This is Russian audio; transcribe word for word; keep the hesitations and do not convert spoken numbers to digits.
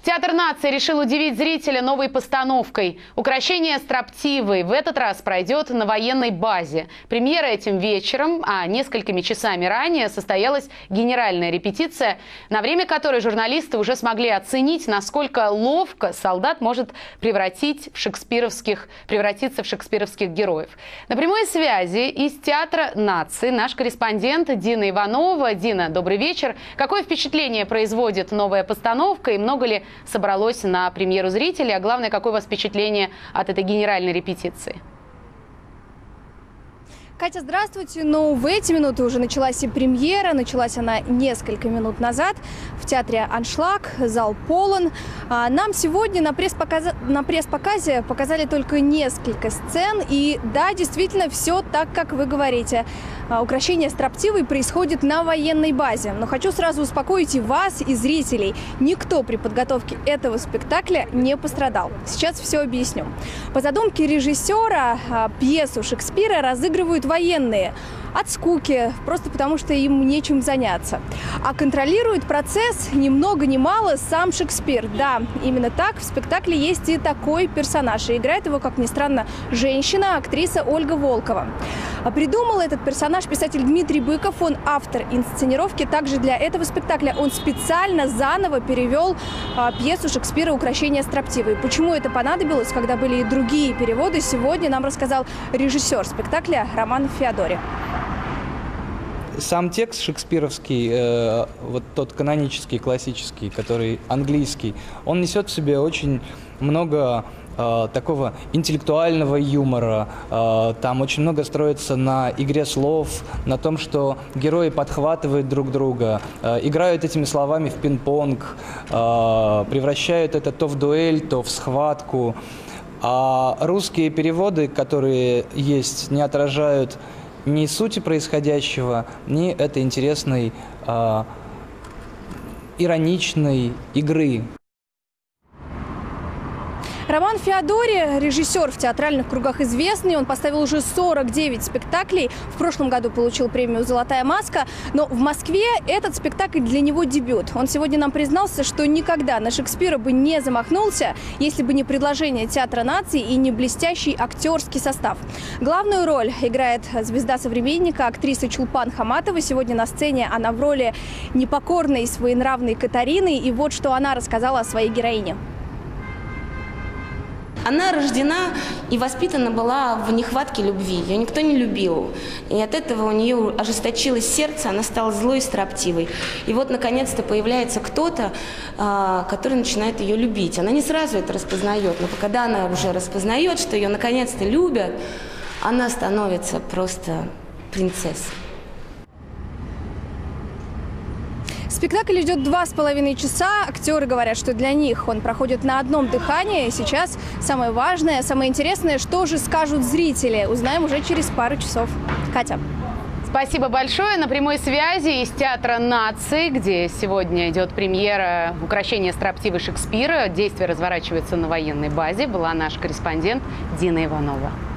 Театр нации решил удивить зрителя новой постановкой. «Укрощение строптивой» в этот раз пройдет на военной базе. Премьера этим вечером, а несколькими часами ранее состоялась генеральная репетиция, на время которой журналисты уже смогли оценить, насколько ловко солдат может превратить в шекспировских, превратиться в шекспировских героев. На прямой связи из Театра нации наш корреспондент Дина Иванова. Дина, добрый вечер. Какое впечатление производит новая постановка и много ли собралось на премьеру зрителей? А главное, какое у вас впечатление от этой генеральной репетиции? Катя, здравствуйте. Ну, в эти минуты уже началась и премьера. Началась она несколько минут назад в театре «Аншлаг». Зал полон. А нам сегодня на пресс-показе, на пресс-показе показали только несколько сцен. И да, действительно, все так, как вы говорите. Укрощение строптивой происходит на военной базе. Но хочу сразу успокоить и вас, и зрителей. Никто при подготовке этого спектакля не пострадал. Сейчас все объясню. По задумке режиссера, пьесу Шекспира разыгрывают военные от скуки, просто потому что им нечем заняться. А контролирует процесс ни много ни мало сам Шекспир. Да, именно так, в спектакле есть и такой персонаж. И играет его, как ни странно, женщина, актриса Ольга Волкова. А придумал этот персонаж писатель Дмитрий Быков. Он автор инсценировки. Также для этого спектакля он специально заново перевел а, пьесу Шекспира «Укрощение строптивой». Почему это понадобилось, когда были и другие переводы, сегодня нам рассказал режиссер спектакля Роман Феодори. Сам текст шекспировский, э, вот тот канонический, классический, который английский, он несет в себе очень много э, такого интеллектуального юмора. Э, там очень много строится на игре слов, на том, что герои подхватывают друг друга, э, играют этими словами в пинг-понг, э, превращают это то в дуэль, то в схватку. А русские переводы, которые есть, не отражают ни сути происходящего, ни этой интересной, э, ироничной игры. Роман Феодори, режиссер в театральных кругах известный. Он поставил уже сорок девять спектаклей. В прошлом году получил премию «Золотая маска». Но в Москве этот спектакль для него дебют. Он сегодня нам признался, что никогда на Шекспира бы не замахнулся, если бы не предложение Театра нации и не блестящий актерский состав. Главную роль играет звезда современника, актриса Чулпан Хаматова. Сегодня на сцене она в роли непокорной и своенравной Катарины. И вот что она рассказала о своей героине. Она рождена и воспитана была в нехватке любви. Ее никто не любил. И от этого у нее ожесточилось сердце, она стала злой и строптивой. И вот, наконец-то, появляется кто-то, который начинает ее любить. Она не сразу это распознает, но когда она уже распознает, что ее наконец-то любят, она становится просто принцессой. Спектакль идет два с половиной часа. Актеры говорят, что для них он проходит на одном дыхании. Сейчас самое важное, самое интересное, что же скажут зрители, узнаем уже через пару часов. Катя. Спасибо большое. На прямой связи из Театра нации, где сегодня идет премьера «Укрощение строптивой» Шекспира. Действие разворачивается на военной базе. Была наш корреспондент Дина Иванова.